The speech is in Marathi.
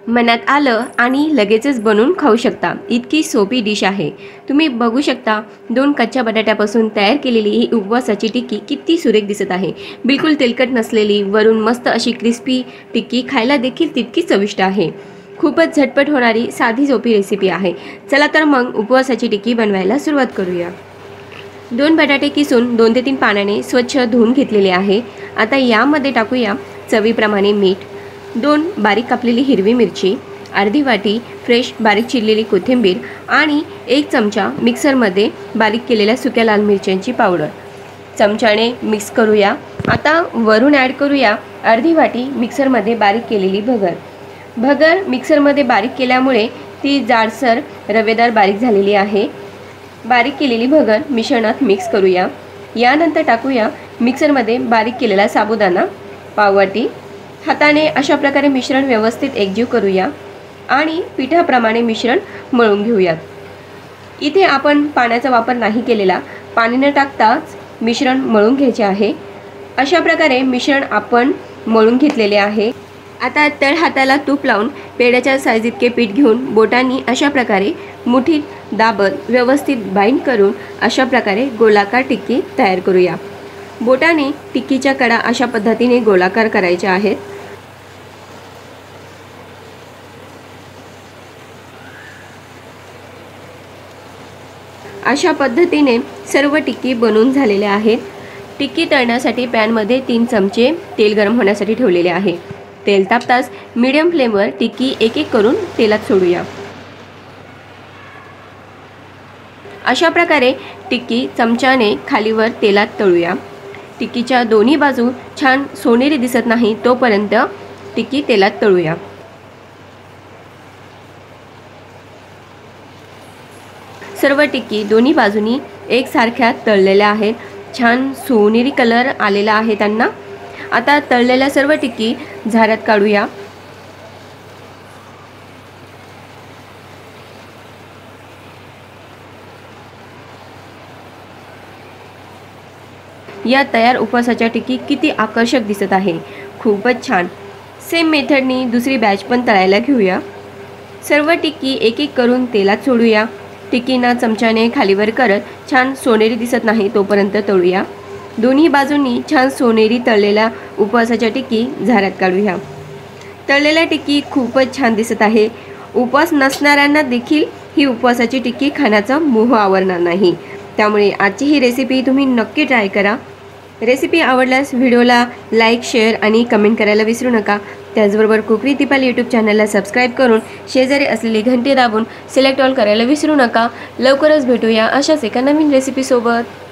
मनात आलं आणि लगेचच बनवून खाऊ शकता, इतकी सोपी डिश आहे। तुम्ही बघू शकता 2 कच्च्या बटाट्यापासून तयार केलेली ही उपवासाची टिक्की किती सुरेख दिसत आहे। बिलकुल तेलकट नसलेली, वरून मस्त अशी क्रिस्पी टिक्की खायला देखील तितकी चविष्ट आहे। खूपच झटपट होणारी साधी सोपी रेसिपी आहे। चला तर मग उपवासाची टिक्की बनवायला सुरुवात करूया। 2 बटाटे किसून 2 ते 3 पाण्याने स्वच्छ धुवून घेतलेले आहे। आता यामध्ये टाकूया चवीप्रमाणे मीठ, 2 बारीक कापलेली हिरवी मिरची, अर्धी वाटी फ्रेश बारीक चिरलेली कोथिंबीर आणि 1 चमचा मिक्सरमध्ये बारीक केलेल्या सुक्या लाल मिरच्यांची पावडर चमच्याने मिक्स करूया। आता वरून ॲड करूया अर्धी वाटी मिक्सरमध्ये बारीक केलेली भगर। भगर मिक्सरमध्ये बारीक केल्यामुळे ती जाडसर रवेदार बारीक झालेली आहे। बारीक केलेली भगर मिश्रणात मिक्स करूया। यानंतर टाकूया मिक्सरमध्ये बारीक केलेला साबुदाणा पाव वाटी। हाताने अशा प्रकारे मिश्रण व्यवस्थित एकजीव करूया आणि पिठाप्रमाणे मिश्रण मळून घेऊयात। इथे आपण पाण्याचा वापर नाही केलेला, पाणी न टाकताच मिश्रण मळून घ्यायचे आहे। अशा प्रकारे मिश्रण आपण मळून घेतलेले आहे। आता तळ हाताला तूप लावून पेढ्याच्या साईज इतके पीठ घेऊन बोटांनी अशा प्रकारे मुठीत दाबत व्यवस्थित बाइंड करून अशा प्रकारे गोलाकार टिक्की तयार करूया। बोटाने टिक्कीच्या कडा अशा पद्धतीने गोलाकार करायच्या आहेत। अशा पद्धतीने सर्व टिक्की बनवून झालेल्या आहेत। टिक्की तळण्यासाठी पॅनमध्ये 3 चमचे तेल गरम होण्यासाठी ठेवलेले आहे। तेल तापताच मीडियम फ्लेमवर टिक्की एक एक करून तेलात सोडूया। अशा प्रकारे टिक्की चमच्याने खालीवर तेलात तळूया। टिक्कीच्या दोन्ही बाजू छान सोनेरी दिसत नाही तोपर्यंत टिक्की तेलात तळूया। सर्व टिक्की दोन्ही बाजूनी एकसारख्या तळलेल्या आहेत। छान सोनेरी कलर आलेला आहे त्यांना। आता तळलेल्या सर्व टिक्की झाऱ्यात काढूया। या तयार उपवासाच्या टिक्की किती आकर्षक दिसत आहे, खूपच छान। सेम मेथडनी दुसरी बॅच पण तळायला घेऊया। सर्व टिक्की एक एक करून तेलात सोडूया। टिक्कीना चमच्याने खालीवर करत छान सोनेरी दिसत नाही तोपर्यंत तळूया। दोन्ही बाजूंनी छान सोनेरी तळलेल्या उपवासाच्या टिक्की झाऱ्यात काढूया। तळलेल्या टिक्की खूपच छान दिसत आहे। उपवास नसणाऱ्यांना देखील ही उपवासाची टिक्की खाण्याचा मोह आवरणार नाही। त्यामुळे आजची ही रेसिपी तुम्ही नक्की ट्राय करा। रेसिपी आवडल्यास व्हिडिओला लाईक, शेअर आणि कमेंट करायला विसरू नका। त्याचबरोबर कुक विथ दीपाली यूट्यूब चॅनलला सबस्क्राईब करून शेजारी असलेली घंटी दाबून सिलेक्ट ऑल करायला विसरू नका। लवकरच भेटूया अशाच एका नवीन रेसिपीसोबत।